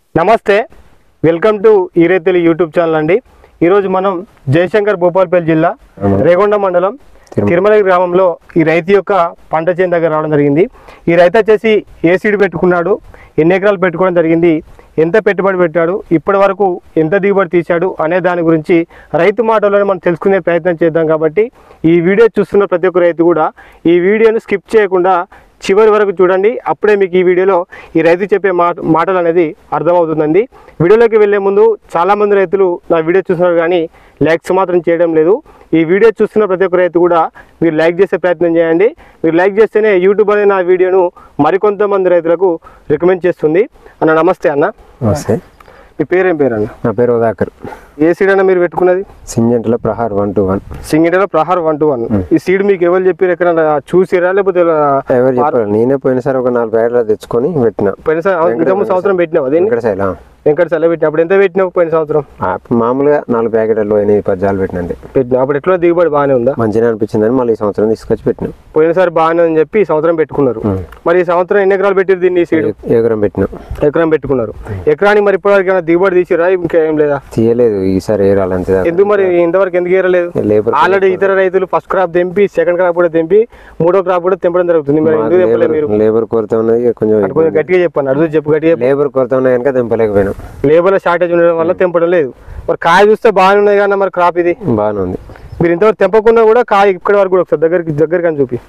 నమస్తే, welcome to ఈ రైతుల యూట్యూబ్ ఛానల్ అండి. ఈరోజు మనం జయశంకర్ భూపాలపల్లి జిల్లా రేగొండ మండలం తిరుమలగిరి గ్రామంలో ఈ రైతు యొక్క పంట చేను దగ్గర రావడం జరిగింది. ఈ రైతు వచ్చేసి ఏ సీడ్ పెట్టుకున్నాడు, ఎన్ని ఎకరాలు పెట్టుకోవడం జరిగింది, ఎంత పెట్టుబడి పెట్టాడు, ఇప్పటి వరకు ఎంత దిగుబడి తీశాడు అనే దాని గురించి రైతు మాటల్లోనే మనం తెలుసుకునే ప్రయత్నం చేద్దాం. కాబట్టి ఈ వీడియో చూస్తున్న ప్రతి ఒక్క రైతు కూడా ఈ వీడియోను స్కిప్ చేయకుండా చివరి వరకు చూడండి. అప్పుడే మీకు ఈ వీడియోలో ఈ రైతు చెప్పే మాటలు అనేది అర్థమవుతుందండి. వీడియోలోకి వెళ్ళే ముందు చాలామంది రైతులు నా వీడియో చూస్తున్నారు కానీ లైక్స్ మాత్రం చేయడం లేదు. ఈ వీడియో చూస్తున్న ప్రతి ఒక్క రైతు కూడా మీరు లైక్ చేసే ప్రయత్నం చేయండి. మీరు లైక్ చేస్తేనే యూట్యూబ్ అనే నా వీడియోను మరికొంతమంది రైతులకు రికమెండ్ చేస్తుంది. అన్న నమస్తే. అన్న నమస్తే. మీ పేరేం పేరు అన్న? నా పేరు ఉదాకర్. ఏ సీడ్ అన్న మీరు పెట్టుకున్నది? సింజంటల ప్రహార్ 121. సింగిటల ప్రహార్ 121. ఈ సీడ్ మీకు ఎవరు చెప్పారు? ఎక్కడ చూసిరా లేకపోతే ఎవరు చెప్పారు? నేనే పోయినసారి ఒక 4 ప్యాకెట్లు తెచ్చుకొని పెట్టిన. పోయినసారి ఇంత సంవత్సరం పెట్టినావు అదే వెంకట సెల పెట్టిన. అప్పుడు ఎంత పెట్టినావు పోయిన సంవత్సరం? మామూలుగా 4 ప్యాకెట్లు 8-10 జాలు పెట్టినండి. పెట్టినా అప్పుడు ఎట్లా దిగుబడి బాగానే ఉందా? మంచిగా అనిపించిందని మళ్ళీ ఈ సంవత్సరం తీసుకొచ్చి పెట్టినాం. పోయినసారి బాగానే అని చెప్పి ఈ సంవత్సరం పెట్టుకున్నారు. మరి ఈ సంవత్సరం ఎన్ని ఎకరాలు పెట్టారు దీన్ని? సీడ్ ఎకరం పెట్టినాం. ఎకరం పెట్టుకున్నారు. ఎకరానికి మరి ఇప్పటివరకు దిగుబడి తీసిరా? ఇంకేం లేదా? తీయలేదు ఈసారి ఏరాలి అంతే. ఎందుకు మరి ఇంతవరకు ఎందుకు ఏరలేదు? ఆల్రెడీ ఇతర రైతులు ఫస్ట్ క్రాప్ తెంపి సెకండ్ క్రాప్ కూడా తెంపి 3వ క్రాప్ కూడా తెంపడం జరుగుతుంది. మరి ఎందుకు తెంపలేదు మీరు? లేబర్ కొరత ఉన్నది. కొంచెం గట్టిగా చెప్పండి, అడుగు చెప్పు గట్టిగా. లేబర్ కొరత ఉన్నాయి కనుక తెంపలేకపోయినాం. లేబర్ షార్టేజ్ ఉండడం వల్ల తెంపడం లేదు. మరి కాయ చూస్తే బాగానే ఉన్నాయి కానీ మరి క్రాప్ ఇది బాగానే ఉంది. మీరు ఇంతవరకు తెంపకుండా కూడా కాయ ఇప్పటి వరకు కూడా ఒకసారి దగ్గరికి అని చూపి.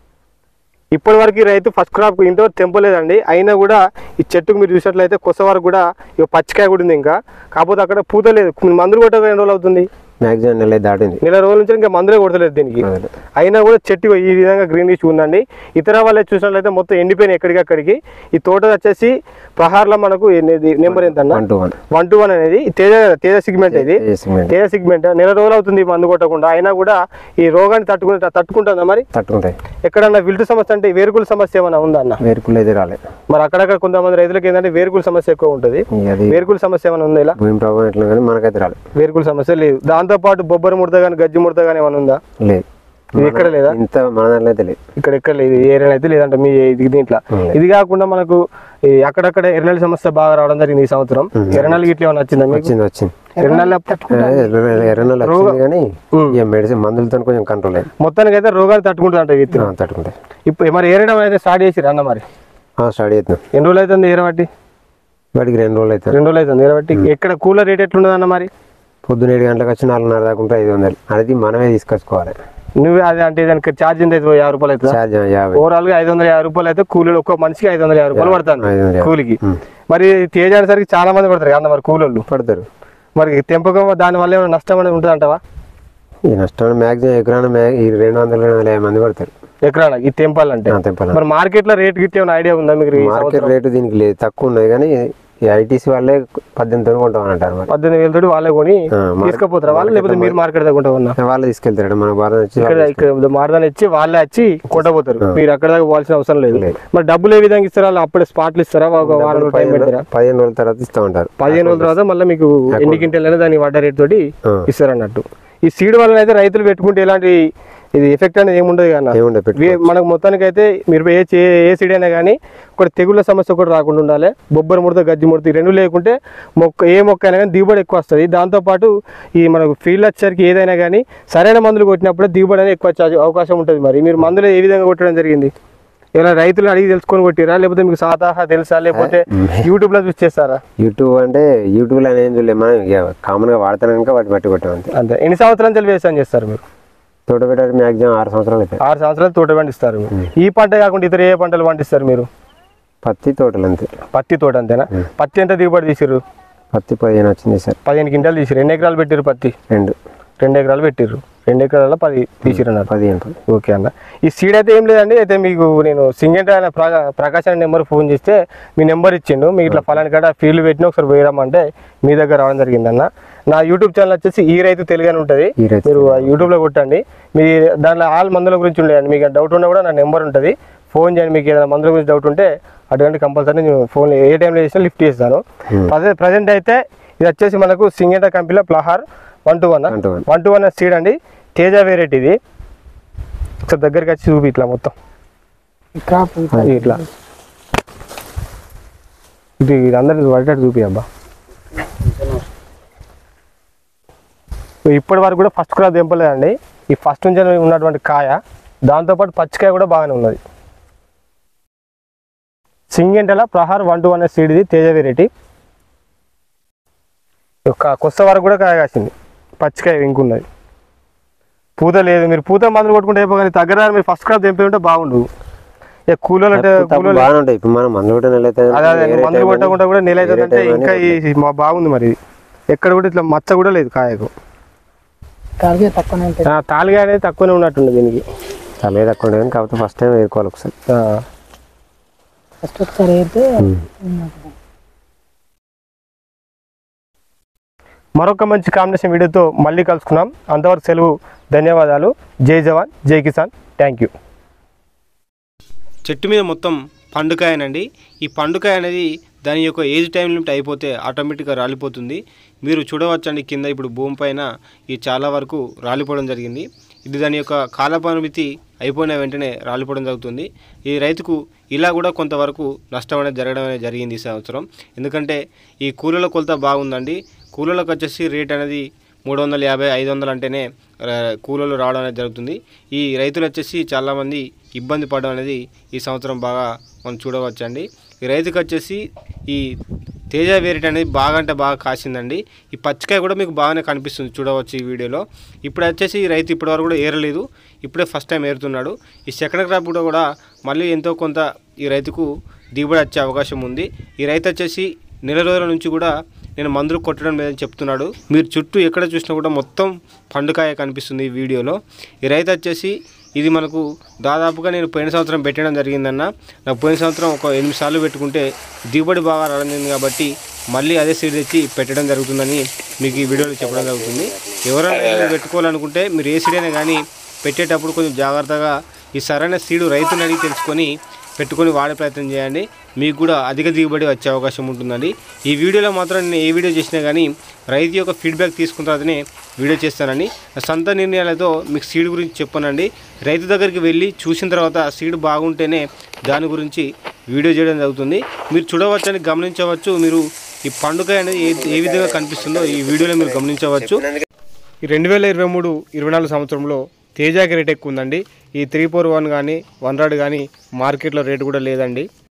ఇప్పటి వరకు రైతు ఫస్ట్ క్రాప్ ఇంతవరకు తెంపలేదండి. అయినా కూడా ఈ చెట్టుకు మీరు చూసినట్లయితే కొస వరకు కూడా పచ్చికాయ కూడా ఉంది. ఇంకా కాకపోతే అక్కడ పూత లేదు. మందులు కొట్టక ఎన్ని రోజులు అవుతుంది? మ్యాక్సిమం నెల రోజుల నుంచి ఇంకా మందులే కొడతలేదు దీనికి. అయినా కూడా చెట్టు ఈ విధంగా గ్రీనిష్ ఉందండి. ఇతర వాళ్ళే చూసినట్లయితే మొత్తం ఎండిపోయిన ఎక్కడికక్కడికి. ఈ తోట వచ్చేసి ప్రహార్లో మనకు నెంబర్ ఎంత అన్న? 121 అనేది తేజ సిగ్మెంట్. ఇది తేజ సిగ్మెంట్. నెల రోజులు అవుతుంది మందు కొట్టకుండా. అయినా కూడా ఈ రోగాన్ని తట్టుకుంటుందా? మరి తట్టుకుంటాయి. ఎక్కడన్నా విల్టు సమస్య అంటే వేరుకుల సమస్య ఏమైనా ఉందా అన్న? వేరుకులు అయితే రాలేదు. మరి అక్కడక్కడ కొంతమంది రైతులకు ఏంటంటే వేరుకుల సమస్య ఎక్కువ ఉంటుంది. వేరుకుల సమస్య ఏమైనా ఉందా? ఇలా మనకైతే రాలేదు. వేరుకుల సమస్య లేదు. దాంతో పాటు బొబ్బరి ముడత కానీ గజ్జి ముడత కానీ ఏమైనా ఉందా? లేదు. ఎక్కడ లేదా? ఇంత మన దాంట్లో అయితే లేదు. ఇక్కడ ఎక్కడ లేదు. ఏరియా అయితే లేదంట మీ దీంట్లో. ఇది కాకుండా మనకు అక్కడక్కడ ఎర్రనల్లి సమస్య బాగా రావడం జరిగింది ఈ సంవత్సరం. ఎర్రనల్లి గిట్ల ఏమైనా వచ్చిందా? వచ్చింది. ఎర్రనల్లి కానీ మెడిసిన్ మందులతో కొంచెం కంట్రోల్ అయ్యింది. మొత్తానికి అయితే రోగాలు తట్టుకుంటుందంట విత్తనం. తట్టుకుంటాయి. ఇప్పుడు మరి ఏరడం అయితే స్టార్ట్ చేసిరా అన్న? మరి స్టార్ట్ చేస్తున్నాం. ఎన్ని రోజులు అవుతుంది ఏరబట్టి? వాటికి 2 రోజులు అవుతుంది. 2 రోజులు అవుతుంది ఏరబట్టి. ఎక్కడ కూలర్ రేట్ ఎట్లుండదు అన్న? మరి పొద్దున 7 గంటలకు వచ్చి 4:30 దాకా ఉంటే 500. అది మనమే తీసుకొచ్చుకోవాలి. నువ్వే అది అంటే దానికి ఛార్జ్ ఎంత అవుతుంది? 50 రూపాయలు అవుతుంది. ఛార్జ్ 50. ఓవరాల్ గా 550 రూపాయలు అయితే కూలీలు ఒక్క మనిషికి 550 రూపాయలు పడతాను కూలికి. మరి తేజ అనేసరికి చాలా మంది పడతారు కదా మరి కూలీలు పడతారు. మరి తెంపకం దాని వల్ల ఏమైనా నష్టం అనేది ఉంటుంది అంటావా? ఈ నష్టం మ్యాక్సిమం ఎకరాన 200-250 మంది పడతారు ఎకరాన ఈ తెంపాలంటే. మరి మార్కెట్ లో రేట్ గిట్ట ఏమైనా ఐడియా ఉందా మీకు? మార్కెట్ రేటు దీనికి లేదు, తక్కువ ఉన్నది. కానీ ఐటీసీ వాళ్ళే 18,000 కొంటామని అంటారు. 18,000 తోటి వాళ్ళే కొని తీసుకుపోతారు వాళ్ళు, లేకపోతే మీరు మార్కెట్ దగ్గర కొంటామన్నా? వాళ్ళు తీసుకెళ్తారు. మన మార్దాన్ని ఇచ్చి వాళ్ళే వచ్చి కొంటపోతారు. మీరు అక్కడ దాకా పోవాల్సిన అవసరం లేదు. మరి డబ్బులు ఏ విధంగా ఇస్తారా? అప్పుడే స్పాట్లు ఇస్తారా? ఒక వారం రోజులు టైం పెడతారా? 15 రోజుల తర్వాత ఇస్తా ఉంటారు. 15 రోజుల తర్వాత మళ్ళీ మీకు ఎన్ని క్వింటాల్ దాని వడ్డ రేట్ తోటి ఇస్తారు అన్నట్టు. ఈ సీడ్ వల్ల అయితే రైతులు పెట్టుకుంటే ఎలాంటి ఇది ఎఫెక్ట్ అనేది ఏముండదు కదా మనకు. మొత్తానికి అయితే మీరు ఏ సీడ్ అయినా కానీ ఒకటి తెగుళ్ళ సమస్య ఒకటి రాకుండా ఉండాలి. బొబ్బరి ముడత గజ్జి ముడత ఈ 2 లేకుంటే ఏ మొక్క అయినా కానీ దిగుబడి ఎక్కువ వస్తుంది. దాంతోపాటు ఈ మనకు ఫీల్డ్ వచ్చేసరికి ఏదైనా కానీ సరైన మందులు కొట్టినప్పుడే దిగుబడి అనేది ఎక్కువ అవకాశం ఉంటుంది. మరి మీరు మందులు ఏ విధంగా కొట్టడం జరిగింది? ఇలా రైతులు అడిగి తెలుసుకొని కొట్టిరా, లేకపోతే మీకు సాధారణ తెలుసా, లేకపోతే యూట్యూబ్ లో చూసి చేస్తారా? యూట్యూబ్ అంటే యూట్యూబ్ లో ఏం చూడలేదు, మనం కామన్ గా వాడతాను కనుక వాటి బట్టి కొట్టాం అంతే. అంతే. ఎన్ని సంవత్సరాలు తెలివి వ్యవసాయం చేస్తారు మీరు? తోట పెట్టారు మ్యాక్సిమం 6 సంవత్సరాలు అయితే. 6 సంవత్సరాలు తోట పండిస్తారు. ఈ పంట కాకుండా ఇతర ఏ పంటలు పండిస్తారు మీరు? పత్తి తోటలు అంతే. పత్తి తోట అంతేనా? పత్తి ఎంత దిగుబడి తీసిరు? పత్తి 15 వచ్చింది సార్. 15 క్వింటాలు తీసిరు. ఎన్ని ఎకరాలు పెట్టిరు పత్తి? 2 ఎకరాలు పెట్టిర్రు. 2 ఎకరాల 10 తీసిరు అన్నారు. 15. ఓకే అన్న. ఈ సీడ్ అయితే ఏం లేదండి. అయితే మీకు నేను సింగెంట్ ఆయన ప్రకాశ్ అనే నెంబర్ ఫోన్ చేస్తే మీ నెంబర్ ఇచ్చిండు. మీకు ఇట్లా ఫలాని కాడ ఫీల్డ్ పెట్టిన ఒకసారి పోయిరామంటే మీ దగ్గర రావడం జరిగిందన్న. నా యూట్యూబ్ ఛానల్ వచ్చేసి ఈ రైతు తెలుగు అని ఉంటుంది. మీరు యూట్యూబ్లో కొట్టండి. మీ దాంట్లో ఆల్ మందుల గురించి ఉండేయండి. మీకు డౌట్ ఉన్నా కూడా నా నెంబర్ ఉంటుంది, ఫోన్ చేయండి. మీకు ఏదైనా మందుల గురించి డౌట్ ఉంటే అటువంటి కంపల్సరీ నేను ఫోన్ ఏ టైంలో చేసినా లిఫ్ట్ చేస్తాను. ప్రజెంట్ అయితే ఇది వచ్చేసి మనకు సింగెంట కంపెనీలో ప్లహార్ 121 సీడ్ అండి. తేజ వెరైటీ ఇది. ఒకసారి దగ్గరికి వచ్చి చూపి ఇట్లా మొత్తం ఇట్లా ఇది అందరికి పడేటట్టు చూపి అబ్బా. ఇప్పటి వరకు కూడా ఫస్ట్ క్రాప్ తెంపలేదండి. ఈ ఫస్ట్ నుంచి ఉన్నటువంటి కాయ, దాంతోపాటు పచ్చికాయ కూడా బాగానే ఉన్నది. సింగెంటల ప్రహార్ 1-2 అనే సీడ్, ఇది తేజ వెరైటీ. కొత్త వరకు కూడా కాయ కాసింది, పచ్చికాయ ఇంకున్నది, పూత లేదు. మీరు పూత మందులు కొట్టుకుంటే అయిపోయి దగ్గర మీరు ఫస్ట్ క్రాప్ తెంపి ఉంటే బాగుండు. ఇక కూలీలు అంటే బాగానే ఉంటాయి. ఇప్పుడు మనం మందులు కొట్టే నెల అయితే అదే మందులు కొట్టకుండా కూడా నెల అవుతుందంటే ఇంకా ఈ బాగుంది. మరి ఇది ఎక్కడ కూడా ఇట్లా మచ్చ కూడా లేదు కాయకు. తాలిగా అనేది తక్కువనే ఉన్నట్టుంది దీనికి. తలే తక్కువ ఉంటుంది కానీ కాకపోతే ఫస్ట్ టైం వేరుకోవాలి ఒకసారి. మరొక మంచి కాంబినేషన్ వీడియోతో మళ్ళీ కలుసుకున్నాం. అంతవరకు సెలవు. ధన్యవాదాలు. జై జవాన్, జై కిసాన్. Thank you. చెట్టు మీద మొత్తం పండుకాయనండి. ఈ పండుకాయ అనేది దాని యొక్క ఏజ్ టైం లిమిట్ అయిపోతే ఆటోమేటిక్గా రాలిపోతుంది. మీరు చూడవచ్చండి కింద ఇప్పుడు భూమి పైన ఇది చాలా వరకు రాలిపోవడం జరిగింది. ఇది దాని యొక్క కాల పరిమితి అయిపోయిన వెంటనే రాలిపోవడం జరుగుతుంది. ఈ రైతుకు ఇలా కూడా కొంతవరకు నష్టం అనేది జరగడం అనేది జరిగింది ఈ సంవత్సరం. ఎందుకంటే ఈ కూలీల కొలత బాగుందండి. కూలీలకు వచ్చేసి రేట్ అనేది 350-500 అంటేనే కూలీలు రావడం అనేది జరుగుతుంది. ఈ రైతులు వచ్చేసి చాలామంది ఇబ్బంది పడడం అనేది ఈ సంవత్సరం బాగా మనం చూడవచ్చండి. ఈ రైతుకి వచ్చేసి ఈ తేజ వెరైటీ అనేది బాగా అంటే బాగా కాసిందండి. ఈ పచ్చికాయ కూడా మీకు బాగానే కనిపిస్తుంది, చూడవచ్చు ఈ వీడియోలో. ఇప్పుడు వచ్చేసి ఈ రైతు ఇప్పటివరకు కూడా ఏరలేదు, ఇప్పుడే ఫస్ట్ టైం ఏరుతున్నాడు. ఈ సెకండ్ క్రాప్ కూడా మళ్ళీ ఎంతో కొంత ఈ రైతుకు దిగుబడి వచ్చే అవకాశం ఉంది. ఈ రైతు వచ్చేసి నెల రోజుల నుంచి కూడా నేను మందులు కొట్టడం లేదని చెప్తున్నాడు. మీరు చుట్టూ ఎక్కడ చూసినా కూడా మొత్తం పండుకాయ కనిపిస్తుంది ఈ వీడియోలో. ఈ రైతు వచ్చేసి ఇది మనకు దాదాపుగా నేను పోయిన సంవత్సరం పెట్టడం జరిగిందన్న. నాకు పోయిన సంవత్సరం ఒక 8 సార్లు పెట్టుకుంటే దిగుబడి బాగా రావడం కాబట్టి మళ్ళీ అదే సీడ్ తెచ్చి పెట్టడం జరుగుతుందని మీకు ఈ వీడియోలో చెప్పడం జరుగుతుంది. ఎవరైనా పెట్టుకోవాలనుకుంటే మీరు ఏ సీడ్ అయినా కానీ పెట్టేటప్పుడు కొంచెం జాగ్రత్తగా ఈ సరైన సీడు రైతుని అడిగి తెలుసుకొని పెట్టుకొని వాడే ప్రయత్నం చేయండి. మీకు కూడా అధిక దిగుబడి వచ్చే అవకాశం ఉంటుందండి. ఈ వీడియోలో మాత్రం నేను ఏ వీడియో చేసినా కానీ రైతు యొక్క ఫీడ్బ్యాక్ తీసుకున్న తర్వాతనే వీడియో చేస్తానండి. సొంత నిర్ణయాలతో మీకు సీడ్ గురించి చెప్పానండి. రైతు దగ్గరికి వెళ్ళి చూసిన తర్వాత సీడ్ బాగుంటేనే దాని గురించి వీడియో చేయడం జరుగుతుంది. మీరు చూడవచ్చని గమనించవచ్చు. మీరు ఈ పండుగ అనేది ఏ విధంగా కనిపిస్తుందో ఈ వీడియోలో మీరు గమనించవచ్చు. ఈ 2023-24 సంవత్సరంలో తేజాకి రేట్ ఎక్కువ ఉందండి. ఈ 341 కానీ 100 కానీ మార్కెట్లో రేటు కూడా లేదండి.